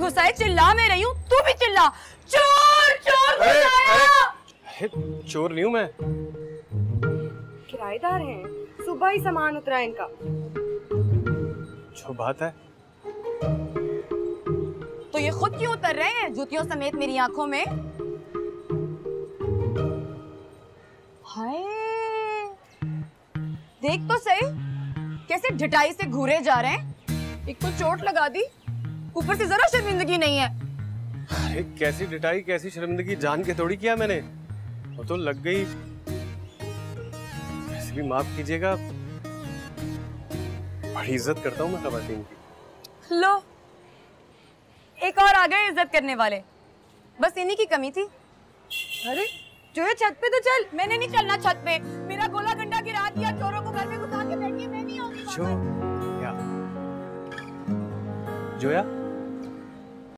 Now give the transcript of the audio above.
घुसाए, चिल्ला मैं रही हूँ, तू भी चिल्ला। चोर चोर घुसाया। चोर नहीं हूँ मैं, किराएदार हैं, सुबह ही सामान उतरा इनका। जो बात है तो ये खुद क्यों उतर रहे हैं जूतियों समेत मेरी आंखों में? हाय, देख तो सही कैसे ढिठाई से घूरे जा रहे हैं। एक तो चोट लगा दी, ऊपर से जरा शर्मिंदगी नहीं है। अरे कैसी ढिठाई, कैसी शर्मिंदगी, जान के थोड़ी किया मैंने, वो तो लग गई। वैसे भी माफ कीजिएगा, बड़ी इज्जत करता हूँ मैं खवातीन की। लो, एक और आ गए इज्जत करने वाले, बस इन्हीं की कमी थी। अरे जो है छत पे तो चल। मैंने नहीं चलना छत पे, मेरा गोला गंडा गिरा दिया, चोरों को घर में घुसा के बैठी है, मैं नहीं आऊंगी। जोया